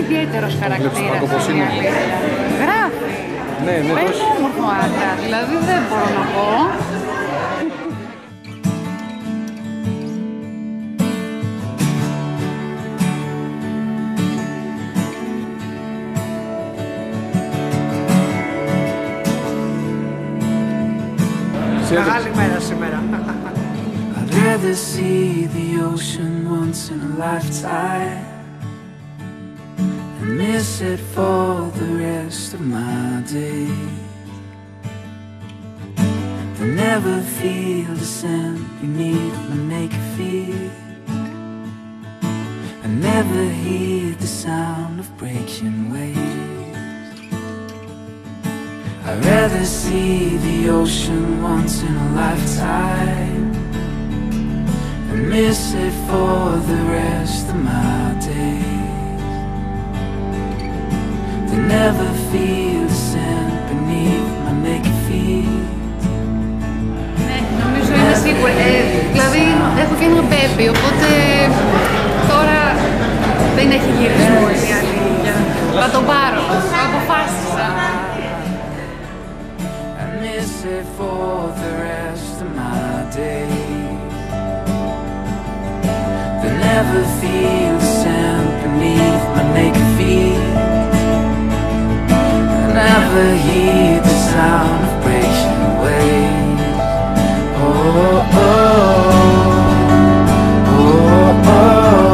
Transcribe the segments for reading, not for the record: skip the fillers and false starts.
ιδιαίτερος χαρακτήρας. Γράφει. Ναι, ναι, παίζει όμορφο άντρα, δηλαδή δεν μπορώ να πω. Μεγάλη μέρα σήμερα. I'd rather see the ocean once in a lifetime and miss it for the rest of my days, than never feel the sand beneath my naked feet and never hear the sound of breaking waves. I'd rather see the ocean once in a lifetime and miss it for the rest of my days, than never feel the sand beneath my naked feet. Ναι, νομίζω είναι σίγουρα. Δηλαδή έχω και ένα μπέμπι, οπότε τώρα δεν έχει γυρισμό η αλήθεια. Θα τον πάρω, θα αποφάσισα. For the rest of my days, they never feel the sand beneath my naked feet, I never hear the sound of breaking waves. Oh, oh, oh, oh, oh.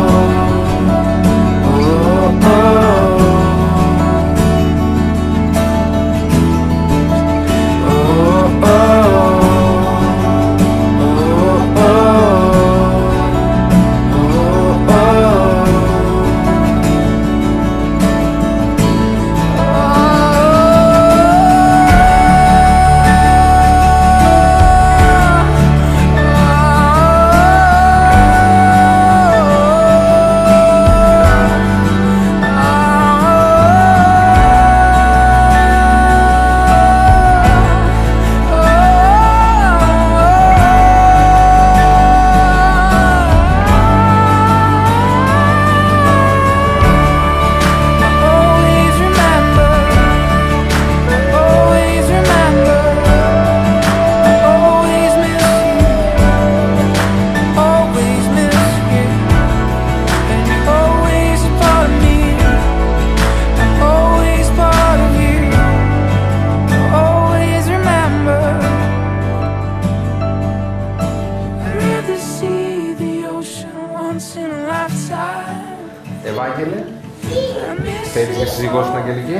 Ευάγγελε, θέλεις και σύζυγό σου την Αγγελική?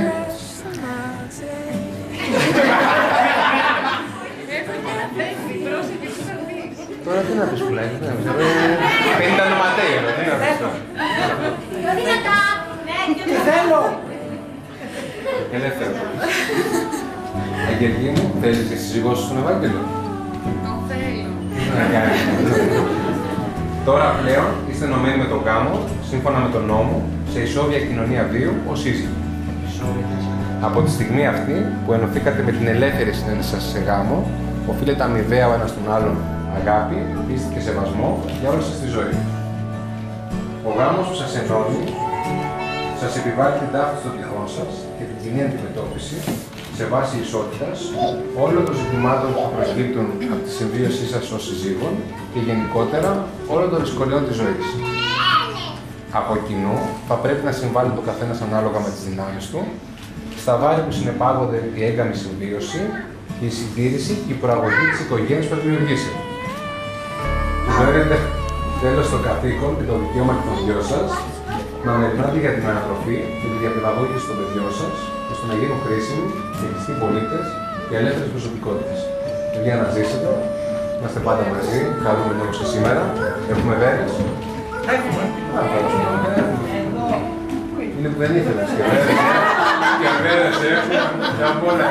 Τώρα τι να πεις πουλάει, τι να πεις, 50 νοματέγιο, τι να πεις τώρα. Τι θέλω! Ελεύθερο. Αγγελική μου, θέλεις και σύζυγό σου στον Ευάγγελο? Το θέλω. Τώρα πλέον είστε ενωμένοι με τον γάμο, σύμφωνα με τον νόμο, σε ισόβια κοινωνία βίου ως σύζυγοι. Από τη στιγμή αυτή που ενωθήκατε με την ελεύθερη συνένεση σας σε γάμο, οφείλετε αμοιβαία ο ένας τον άλλον αγάπη, πίστη και σεβασμό για όλη σας τη ζωή. Ο γάμος που σας ενώνει σας επιβάλλει την ταύτιση των τυχών σας και την κοινή αντιμετώπιση σε βάση ισότητας όλων των ζητημάτων που προσλήπτουν από τη συμβίωσή σας ως συζύγων και γενικότερα όλων των δυσκολιών της ζωής. Από κοινού θα πρέπει να συμβάλλει το καθένας ανάλογα με τις δυνάμεις του στα βάρη που συνεπάγονται η έγκαμη συμβίωση, η συντήρηση και η προαγωγή της οικογένειας που θα δημιουργήσει. Του δίνετε τέλος στο καθήκον και το δικαίωμα και των δυο σας να μεριμνάτε για την ανατροφή και τη διαπαιδαγώγηση των παιδιών σας, ώστε να γίνουν χρήσιμοι και πιστοί πολίτες και ελεύθερες προσωπικότητες. Για να ζήσετε, να είστε πάντα μαζί, χαρούμενοι όπως και σήμερα. Έχουμε βέρες. Έχουμε. Είναι που δεν ήθελες και βέρες. Και βέρες έχουμε, και απ' όλα.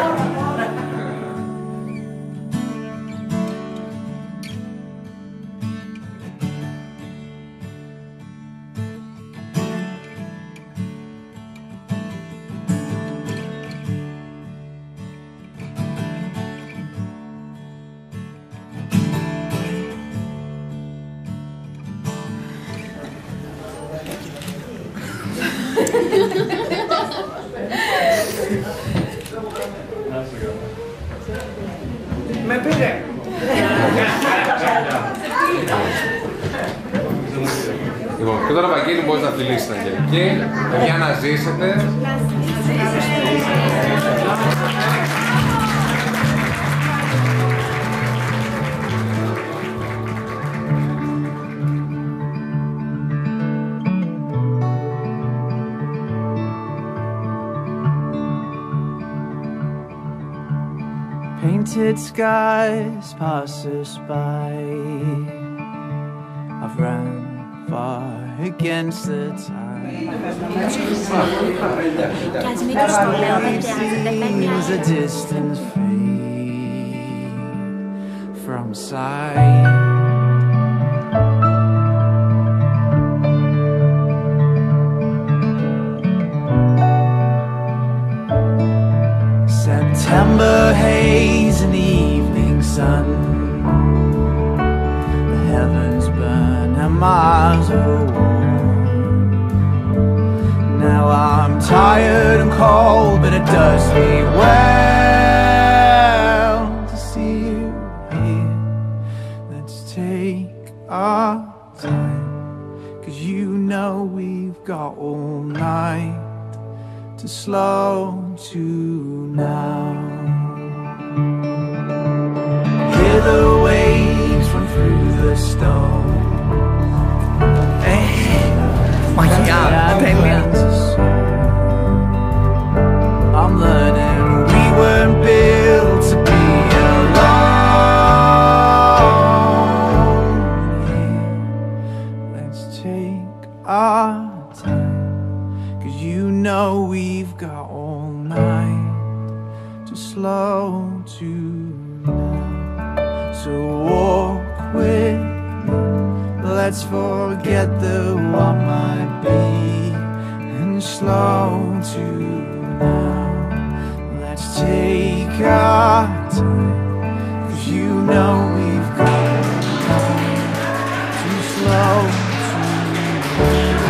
Ha ha ha. Με πήρε. Λοιπόν, και τώρα Βαγγέλη μπορείς να φιλήσεις την Αγγελική, για να ζήσετε. Painted skies pass us by. I've run far against the tide. Seems a distance fade from sight. September haze and evening sun. The heavens burn and Mars are warm. Now I'm tired and cold, but it does me well to see you here. Let's take our time, 'cause you know we've got all night to slow to now. Hear the waves run through the storm. I'm learning we weren't built to be alone. Let's take our time, 'cause you know we've got all night to slow to now. So walk with me, let's forget the what might be, and slow to now. Let's take our time, 'cause you know we've got all night to slow to now.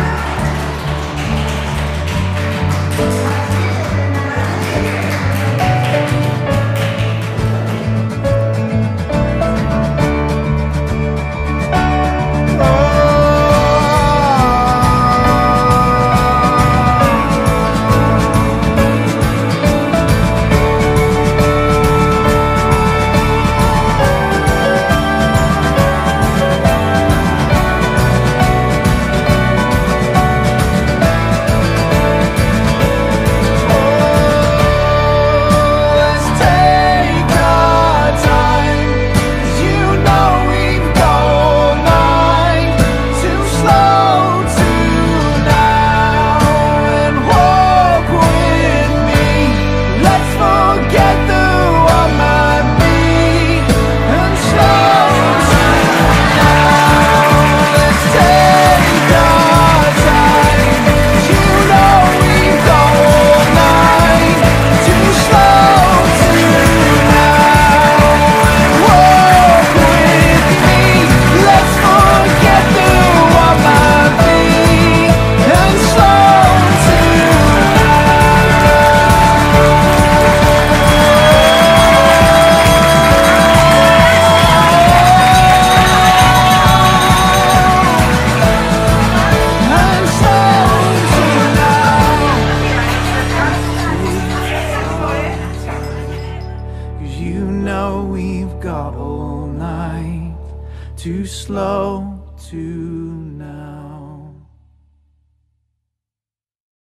Too slow to now.